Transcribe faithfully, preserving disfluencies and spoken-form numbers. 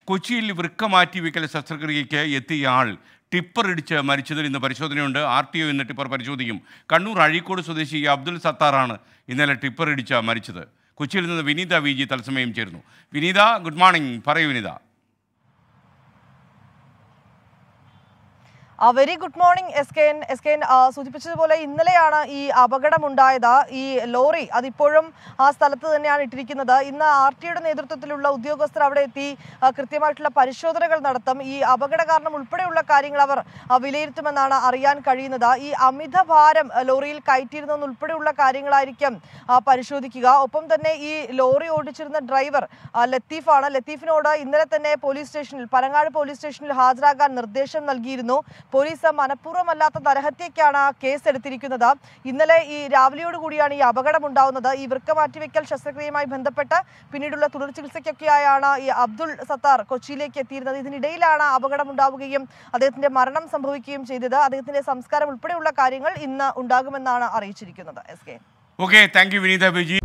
കൊച്ചിയിൽ വൃക്ക മാറ്റിവെക്കൽ ശസ്ത്രക്രിയയ്ക്ക് എത്തിയ ആൾ ടിപ്പർ ഇടിച്ച് മരിച്ചതിൽ ഇന്ന് പരിശോധനയുണ്ട്. ആർ ടി ഒ ഇന്ന് ടിപ്പർ പരിശോധിക്കും. കണ്ണൂർ അഴീക്കോട് സ്വദേശി അബ്ദുൽ സത്താറാണ് ഇന്നലെ ടിപ്പർ ഇടിച്ച് മരിച്ചത്. കൊച്ചിയിൽ നിന്ന് വിനീത വി ജി തത്സമയം ചേരുന്നു. Vineetha, good morning. പറയൂ Vineetha. Very good morning S K N S K N സൂചിപ്പിച്ചതുപോലെ ഇന്നലെയാണ് ഈ അപകടമുണ്ടായത്. ഈ ലോറി അതിപ്പോഴും ആ സ്ഥലത്ത് തന്നെയാണ് ഇട്ടിരിക്കുന്നത്. ഇന്ന് ആർ ടിയുടെ നേതൃത്വത്തിലുള്ള ഉദ്യോഗസ്ഥർ അവിടെ എത്തി കൃത്യമായിട്ടുള്ള പരിശോധനകൾ നടത്തും. ഈ അപകട കാരണം ഉൾപ്പെടെയുള്ള കാര്യങ്ങൾ അവർ വിലയിരുത്തുമെന്നാണ് അറിയാൻ കഴിയുന്നത്. ഈ അമിതഭാരം ലോറിയിൽ കയറ്റിയിരുന്നതുൾപ്പെടെയുള്ള കാര്യങ്ങളായിരിക്കും പരിശോധിക്കുക. ഒപ്പം തന്നെ ഈ ലോറി ഓടിച്ചിരുന്ന ഡ്രൈവർ ലത്തീഫാണ്. ലത്തീഫിനോട് ഇന്നലെ തന്നെ പോലീസ് സ്റ്റേഷനിൽ പരങ്ങാട് പോലീസ് സ്റ്റേഷനിൽ ഹാജരാകാൻ നിർദ്ദേശം നൽകിയിരുന്നു. പോലീസ് മനഃപൂർവ്വമല്ലാത്ത നരഹത്യക്കാണ് കേസ് എടുത്തിരിക്കുന്നത്. ഇന്നലെ ഈ രാവിലെയോട് കൂടിയാണ് ഈ അപകടം ഉണ്ടാവുന്നത്. ഈ വൃക്ക മാറ്റിവെക്കൽ ശസ്ത്രക്രിയയുമായി ബന്ധപ്പെട്ട് പിന്നീടുള്ള തുടർ ചികിത്സയ്ക്കൊക്കെയായാണ് ഈ അബ്ദുൾ സത്താർ കൊച്ചിയിലേക്ക് എത്തിയിരുന്നത്. ഇതിനിടയിലാണ് അപകടം ഉണ്ടാവുകയും അദ്ദേഹത്തിന്റെ മരണം സംഭവിക്കുകയും ചെയ്തത്. അദ്ദേഹത്തിന്റെ സംസ്കാരം ഉൾപ്പെടെയുള്ള കാര്യങ്ങൾ ഇന്ന് ഉണ്ടാകുമെന്നാണ് അറിയിച്ചിരിക്കുന്നത്. S K okay, thank you Vineetha Viji.